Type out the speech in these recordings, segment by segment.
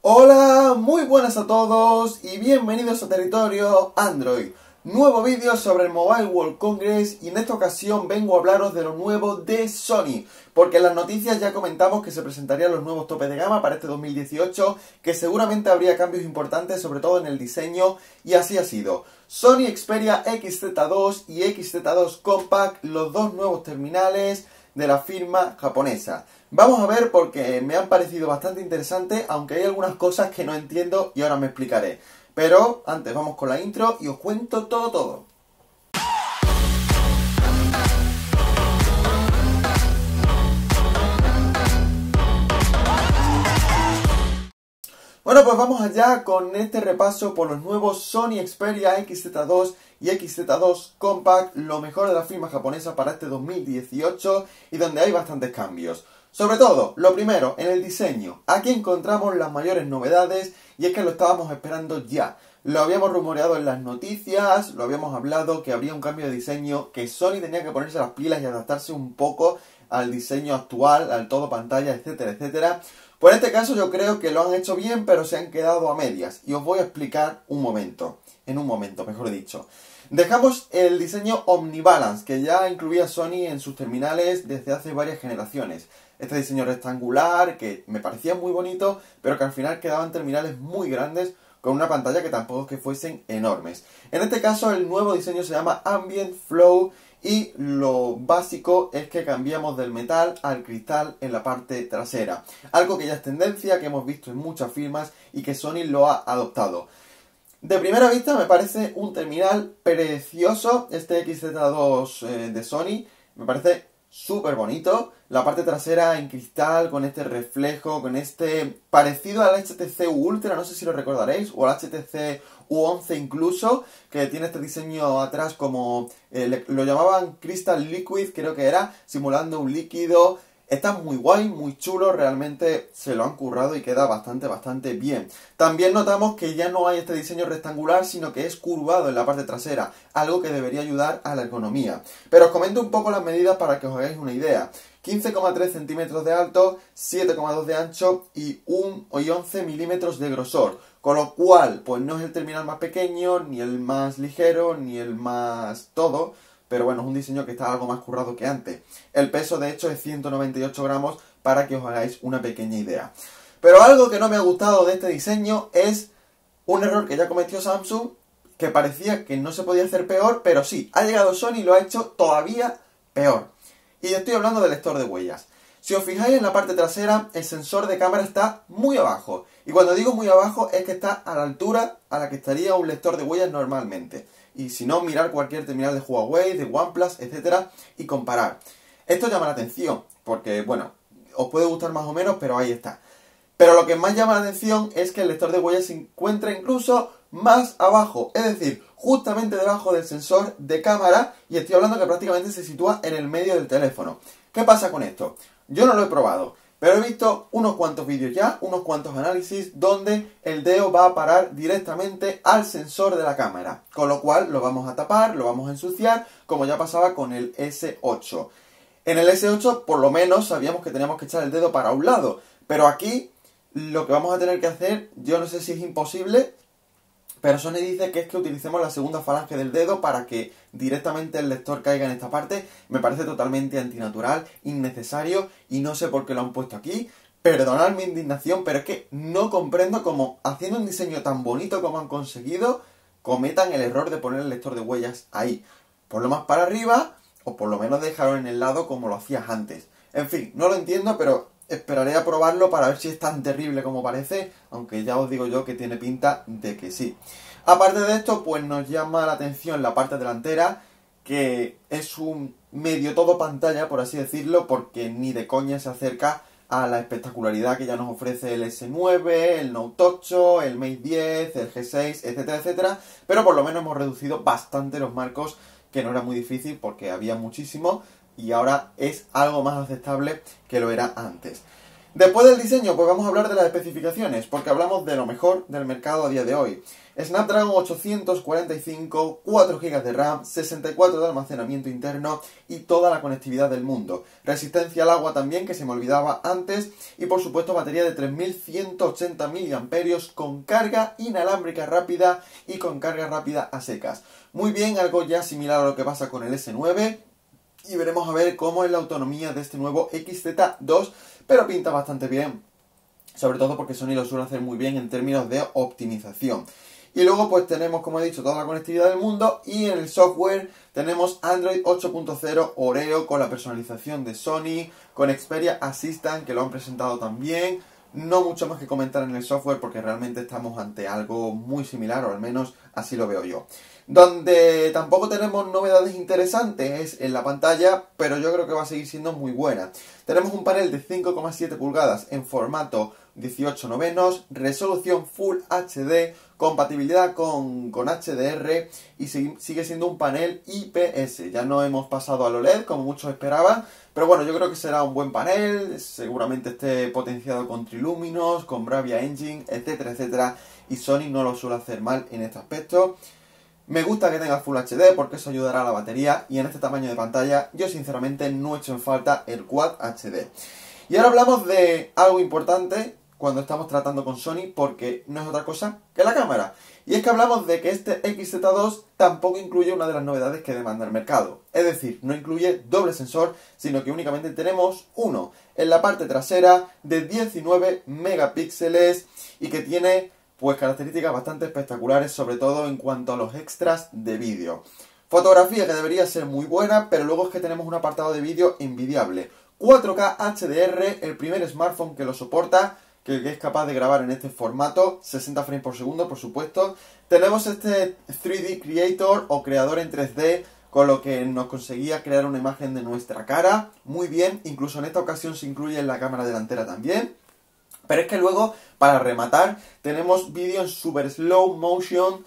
Hola, muy buenas a todos y bienvenidos a Territorio Android. Nuevo vídeo sobre el Mobile World Congress y en esta ocasión vengo a hablaros de lo nuevo de Sony. Porque en las noticias ya comentamos que se presentarían los nuevos topes de gama para este 2018, que seguramente habría cambios importantes, sobre todo en el diseño, y así ha sido. Sony Xperia XZ2 y XZ2 Compact, los dos nuevos terminales de la firma japonesa. Vamos a ver porque me han parecido bastante interesantes, aunque hay algunas cosas que no entiendo y ahora me explicaré. Pero antes vamos con la intro y os cuento todo. Bueno, pues vamos allá con este repaso por los nuevos Sony Xperia XZ2 y XZ2 Compact, lo mejor de la firma japonesa para este 2018 y donde hay bastantes cambios. Sobre todo, lo primero, en el diseño. Aquí encontramos las mayores novedades y es que lo estábamos esperando ya. Lo habíamos rumoreado en las noticias, lo habíamos hablado que habría un cambio de diseño, que Sony tenía que ponerse las pilas y adaptarse un poco al diseño actual, al todo pantalla, etcétera, etcétera. Por este caso yo creo que lo han hecho bien, pero se han quedado a medias. Y os voy a explicar en un momento, mejor dicho. Dejamos el diseño Omnibalance, que ya incluía Sony en sus terminales desde hace varias generaciones. Este diseño rectangular, que me parecía muy bonito, pero que al final quedaban terminales muy grandes, con una pantalla que tampoco es que fuesen enormes. En este caso el nuevo diseño se llama Ambient Flow y lo básico es que cambiamos del metal al cristal en la parte trasera. Algo que ya es tendencia, que hemos visto en muchas firmas y que Sony lo ha adoptado. De primera vista me parece un terminal precioso, este XZ2 de Sony, me parece súper bonito. La parte trasera en cristal, con este reflejo, con este parecido al HTC Ultra, no sé si lo recordaréis, o al HTC U11 incluso, que tiene este diseño atrás como, lo llamaban Crystal Liquid, creo que era, simulando un líquido. Está muy guay, muy chulo, realmente se lo han currado y queda bastante bien. También notamos que ya no hay este diseño rectangular, sino que es curvado en la parte trasera, algo que debería ayudar a la ergonomía. Pero os comento un poco las medidas para que os hagáis una idea. 15,3 centímetros de alto, 7,2 de ancho y 11 milímetros de grosor. Con lo cual, pues no es el terminal más pequeño, ni el más ligero, ni el más todo. Pero bueno, es un diseño que está algo más currado que antes. El peso de hecho es 198 gramos para que os hagáis una pequeña idea. Pero algo que no me ha gustado de este diseño es un error que ya cometió Samsung, que parecía que no se podía hacer peor, pero sí, ha llegado Sony y lo ha hecho todavía peor. Y estoy hablando del lector de huellas. Si os fijáis en la parte trasera, el sensor de cámara está muy abajo. Y cuando digo muy abajo es que está a la altura a la que estaría un lector de huellas normalmente. Y si no, mirar cualquier terminal de Huawei, de OnePlus, etcétera, y comparar. Esto llama la atención, porque, bueno, os puede gustar más o menos, pero ahí está. Pero lo que más llama la atención es que el lector de huellas se encuentra incluso más abajo, es decir, justamente debajo del sensor de cámara, y estoy hablando que prácticamente se sitúa en el medio del teléfono. ¿Qué pasa con esto? Yo no lo he probado, pero he visto unos cuantos vídeos ya, unos cuantos análisis, donde el dedo va a parar directamente al sensor de la cámara. Con lo cual lo vamos a tapar, lo vamos a ensuciar, como ya pasaba con el S8. En el S8 por lo menos sabíamos que teníamos que echar el dedo para un lado, pero aquí lo que vamos a tener que hacer, yo no sé si es imposible, pero Sony dice que es que utilicemos la segunda falange del dedo para que directamente el lector caiga en esta parte. Me parece totalmente antinatural, innecesario y no sé por qué lo han puesto aquí. Perdonad mi indignación, pero es que no comprendo cómo, haciendo un diseño tan bonito como han conseguido, cometan el error de poner el lector de huellas ahí. Ponlo más para arriba o por lo menos dejarlo en el lado como lo hacías antes. En fin, no lo entiendo, pero esperaré a probarlo para ver si es tan terrible como parece, aunque ya os digo yo que tiene pinta de que sí. Aparte de esto, pues nos llama la atención la parte delantera, que es un medio todo pantalla, por así decirlo, porque ni de coña se acerca a la espectacularidad que ya nos ofrece el S9, el Note 8, el Mate 10, el G6, etcétera, etcétera, pero por lo menos hemos reducido bastante los marcos, que no era muy difícil porque había muchísimo, y ahora es algo más aceptable que lo era antes. Después del diseño, pues vamos a hablar de las especificaciones, porque hablamos de lo mejor del mercado a día de hoy. Snapdragon 845, 4 GB de RAM, 64 de almacenamiento interno y toda la conectividad del mundo. Resistencia al agua también, que se me olvidaba antes, y por supuesto batería de 3180 mAh con carga inalámbrica rápida y con carga rápida a secas. Muy bien, algo ya similar a lo que pasa con el S9. Y veremos a ver cómo es la autonomía de este nuevo XZ2, pero pinta bastante bien, sobre todo porque Sony lo suele hacer muy bien en términos de optimización. Y luego pues tenemos, como he dicho, toda la conectividad del mundo, y en el software tenemos Android 8.0 Oreo con la personalización de Sony, con Xperia Assistant, que lo han presentado también. No mucho más que comentar en el software porque realmente estamos ante algo muy similar, o al menos así lo veo yo. Donde tampoco tenemos novedades interesantes es en la pantalla, pero yo creo que va a seguir siendo muy buena. Tenemos un panel de 5,7 pulgadas en formato 18:9, resolución Full HD, compatibilidad con HDR y sigue siendo un panel IPS. Ya no hemos pasado al OLED como muchos esperaban, pero bueno, yo creo que será un buen panel, seguramente esté potenciado con Triluminos, con Bravia Engine, etcétera, etcétera, y Sony no lo suele hacer mal en este aspecto. Me gusta que tenga Full HD porque eso ayudará a la batería, y en este tamaño de pantalla yo sinceramente no echo en falta el Quad HD. Y ahora hablamos de algo importante cuando estamos tratando con Sony, porque no es otra cosa que la cámara. Y es que hablamos de que este XZ2 tampoco incluye una de las novedades que demanda el mercado. Es decir, no incluye doble sensor, sino que únicamente tenemos uno en la parte trasera de 19 megapíxeles y que tiene pues características bastante espectaculares, sobre todo en cuanto a los extras de vídeo. Fotografía que debería ser muy buena, pero luego es que tenemos un apartado de vídeo envidiable. 4K HDR, el primer smartphone que lo soporta, que es capaz de grabar en este formato, 60 frames por segundo, por supuesto. Tenemos este 3D Creator o creador en 3D, con lo que nos conseguía crear una imagen de nuestra cara. Muy bien, incluso en esta ocasión se incluye en la cámara delantera también. Pero es que luego, para rematar, tenemos vídeo en super slow motion,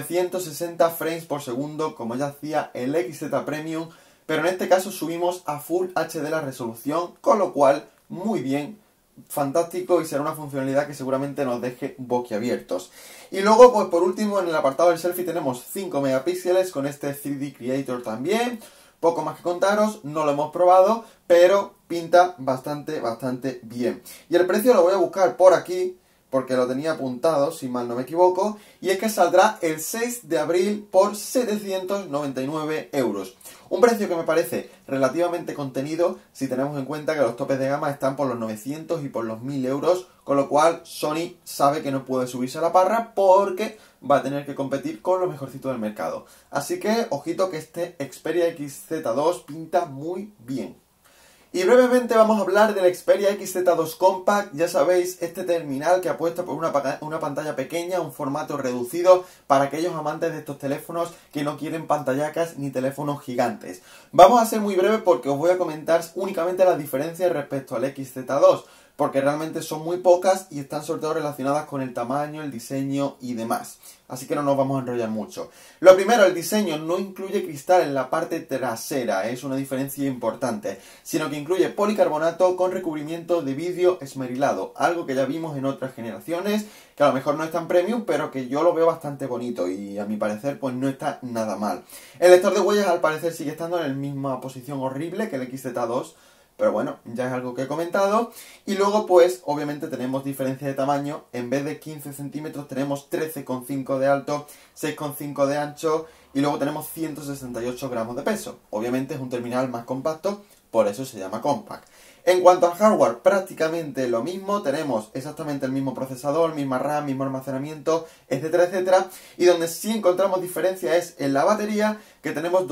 960 frames por segundo, como ya hacía el XZ Premium, pero en este caso subimos a Full HD la resolución, con lo cual, muy bien, fantástico, y será una funcionalidad que seguramente nos deje boquiabiertos. Y luego, pues por último, en el apartado del selfie tenemos 5 megapíxeles con este 3D Creator también. Poco más que contaros, no lo hemos probado, pero pinta bastante bien. Y el precio lo voy a buscar por aquí, porque lo tenía apuntado, si mal no me equivoco, y es que saldrá el 6 de abril por 799 euros. Un precio que me parece relativamente contenido si tenemos en cuenta que los topes de gama están por los 900 y por los 1000 euros, con lo cual Sony sabe que no puede subirse a la parra porque va a tener que competir con lo mejorcito del mercado. Así que, ojito que este Xperia XZ2 pinta muy bien. Y brevemente vamos a hablar del Xperia XZ2 Compact. Ya sabéis, este terminal que apuesta por una pantalla pequeña, un formato reducido para aquellos amantes de estos teléfonos que no quieren pantallacas ni teléfonos gigantes. Vamos a ser muy breve porque os voy a comentar únicamente las diferencias respecto al XZ2, porque realmente son muy pocas y están sobre todo relacionadas con el tamaño, el diseño y demás. Así que no nos vamos a enrollar mucho. Lo primero, el diseño no incluye cristal en la parte trasera, es una diferencia importante, sino que incluye policarbonato con recubrimiento de vidrio esmerilado, algo que ya vimos en otras generaciones, que a lo mejor no es tan premium, pero que yo lo veo bastante bonito y a mi parecer pues no está nada mal. El lector de huellas al parecer sigue estando en la misma posición horrible que el XZ2, pero bueno, ya es algo que he comentado. Y luego pues obviamente tenemos diferencia de tamaño. En vez de 15 centímetros tenemos 13,5 de alto, 6,5 de ancho y luego tenemos 168 gramos de peso. Obviamente es un terminal más compacto, por eso se llama compact. En cuanto al hardware, prácticamente lo mismo, tenemos exactamente el mismo procesador, misma RAM, mismo almacenamiento, etcétera, etcétera. Y donde sí encontramos diferencia es en la batería, que tenemos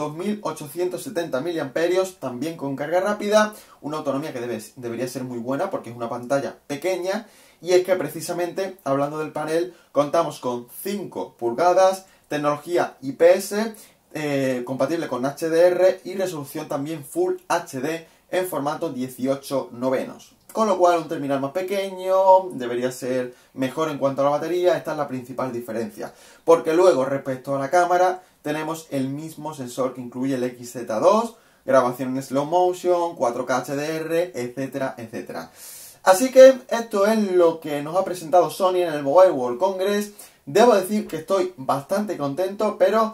2870 mAh, también con carga rápida, una autonomía que debería ser muy buena porque es una pantalla pequeña. Y es que precisamente, hablando del panel, contamos con 5 pulgadas, tecnología IPS, compatible con HDR y resolución también Full HD en formato 18:9. Con lo cual un terminal más pequeño, debería ser mejor en cuanto a la batería. Esta es la principal diferencia. Porque luego respecto a la cámara tenemos el mismo sensor que incluye el XZ2, grabación en slow motion, 4K HDR, etcétera, etcétera. Así que esto es lo que nos ha presentado Sony en el Mobile World Congress. Debo decir que estoy bastante contento, pero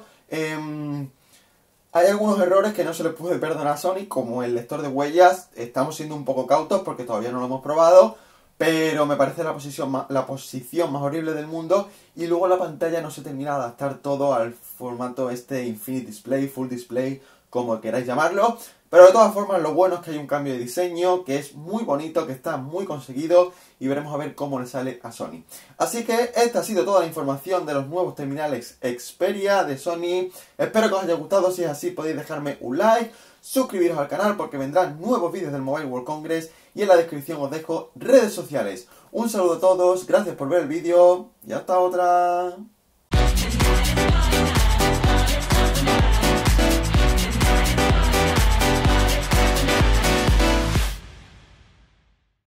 hay algunos errores que no se les puede perdonar a Sony, como el lector de huellas. Estamos siendo un poco cautos porque todavía no lo hemos probado, pero me parece la posición más horrible del mundo. Y luego la pantalla no se termina de adaptar todo al formato Infinite Display, Full Display, como queráis llamarlo. Pero de todas formas, lo bueno es que hay un cambio de diseño, que es muy bonito, que está muy conseguido, y veremos a ver cómo le sale a Sony. Así que esta ha sido toda la información de los nuevos terminales Xperia de Sony. Espero que os haya gustado. Si es así, podéis dejarme un like, suscribiros al canal porque vendrán nuevos vídeos del Mobile World Congress, y en la descripción os dejo redes sociales. Un saludo a todos, gracias por ver el vídeo y hasta otra.